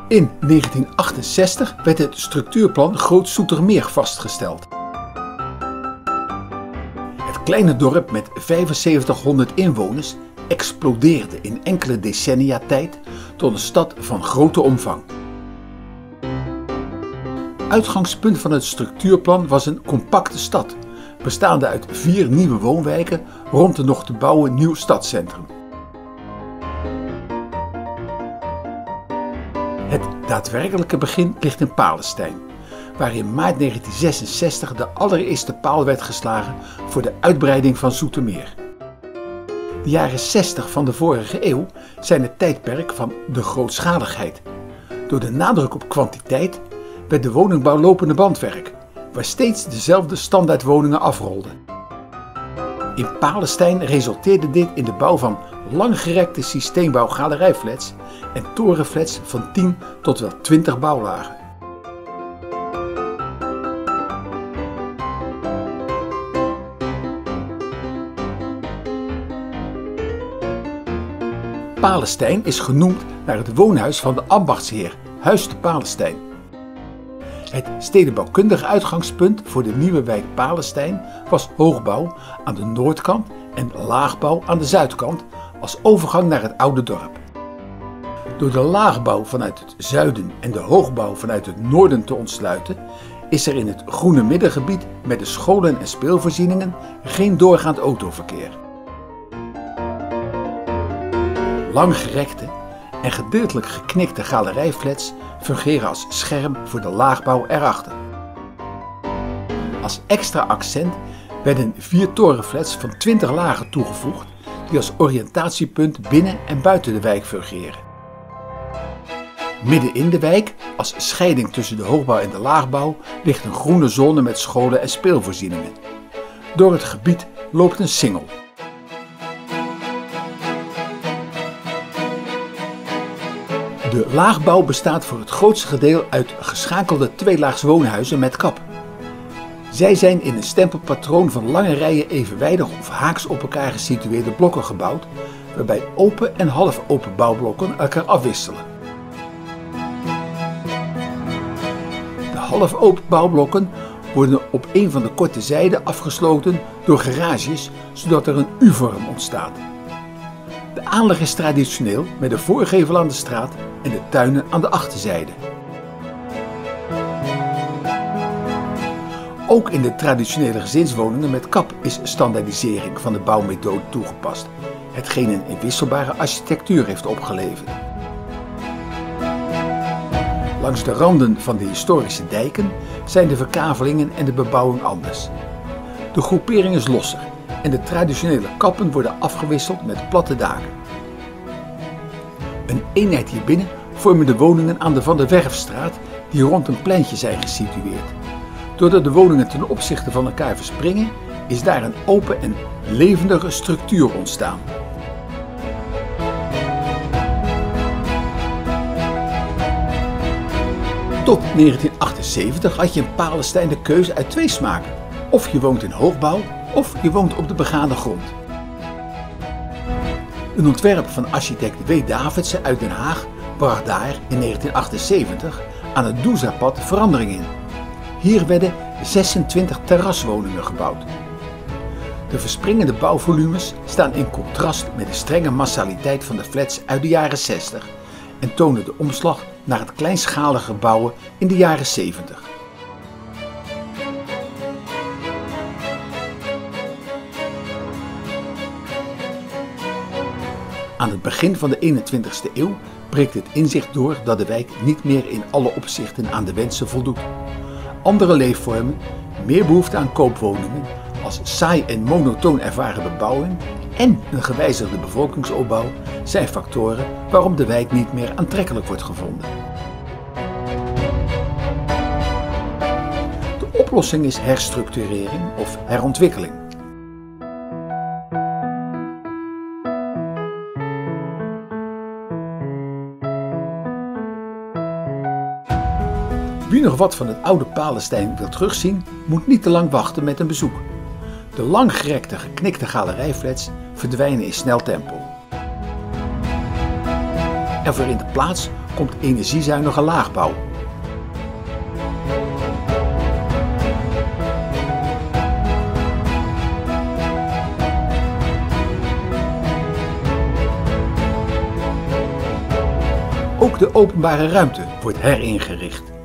In 1968 werd het structuurplan Groot Zoetermeer vastgesteld. Het kleine dorp met 7500 inwoners explodeerde in enkele decennia tijd tot een stad van grote omvang. Uitgangspunt van het structuurplan was een compacte stad, bestaande uit 4 nieuwe woonwijken rond een nog te bouwen nieuw stadscentrum. Het daadwerkelijke begin ligt in Palenstein, waar in maart 1966 de allereerste paal werd geslagen voor de uitbreiding van Zoetermeer. De jaren 60 van de vorige eeuw zijn het tijdperk van de grootschaligheid. Door de nadruk op kwantiteit werd de woningbouw lopende bandwerk, waar steeds dezelfde standaardwoningen afrolden. In Palenstein resulteerde dit in de bouw van langgerekte systeembouw galerijflats en torenflats van 10 tot wel 20 bouwlagen. Palenstein is genoemd naar het woonhuis van de ambachtsheer, Huis te Palenstein. Het stedenbouwkundige uitgangspunt voor de nieuwe wijk Palenstein was hoogbouw aan de noordkant en laagbouw aan de zuidkant als overgang naar het oude dorp. Door de laagbouw vanuit het zuiden en de hoogbouw vanuit het noorden te ontsluiten, is er in het groene middengebied met de scholen en speelvoorzieningen geen doorgaand autoverkeer. Langgerekte en gedeeltelijk geknikte galerijflats fungeren als scherm voor de laagbouw erachter. Als extra accent werden 4 torenflats van 20 lagen toegevoegd die als oriëntatiepunt binnen en buiten de wijk fungeren. Midden in de wijk, als scheiding tussen de hoogbouw en de laagbouw, ligt een groene zone met scholen en speelvoorzieningen. Door het gebied loopt een singel. De laagbouw bestaat voor het grootste gedeelte uit geschakelde tweelaags woonhuizen met kap. Zij zijn in een stempelpatroon van lange rijen evenwijdig of haaks op elkaar gesitueerde blokken gebouwd, waarbij open en half open bouwblokken elkaar afwisselen. De half open bouwblokken worden op een van de korte zijden afgesloten door garages, zodat er een U-vorm ontstaat. De aanleg is traditioneel met de voorgevel aan de straat en de tuinen aan de achterzijde. Ook in de traditionele gezinswoningen met kap is standaardisering van de bouwmethode toegepast, hetgeen een inwisselbare architectuur heeft opgeleverd. Langs de randen van de historische dijken zijn de verkavelingen en de bebouwing anders. De groepering is losser en de traditionele kappen worden afgewisseld met platte daken. Een eenheid hierbinnen vormen de woningen aan de Van der Werfstraat die rond een pleintje zijn gesitueerd. Doordat de woningen ten opzichte van elkaar verspringen, is daar een open en levendige structuur ontstaan. Tot 1978 had je in Palenstein de keuze uit 2 smaken. Of je woont in hoogbouw, of je woont op de begane grond. Een ontwerp van architect W. Davidsen uit Den Haag bracht daar in 1978 aan het Doezapad verandering in. Hier werden 26 terraswoningen gebouwd. De verspringende bouwvolumes staan in contrast met de strenge massaliteit van de flats uit de jaren 60 en tonen de omslag naar het kleinschalige bouwen in de jaren 70. Aan het begin van de 21ste eeuw breekt het inzicht door dat de wijk niet meer in alle opzichten aan de wensen voldoet. Andere leefvormen, meer behoefte aan koopwoningen, als saai en monotoon ervaren bebouwing en een gewijzigde bevolkingsopbouw zijn factoren waarom de wijk niet meer aantrekkelijk wordt gevonden. De oplossing is herstructurering of herontwikkeling. Wie nog wat van het oude Palenstein wil terugzien, moet niet te lang wachten met een bezoek. De langgerekte geknikte galerijflats verdwijnen in snel tempo. Ervoor in de plaats komt energiezuinige laagbouw. Ook de openbare ruimte wordt heringericht.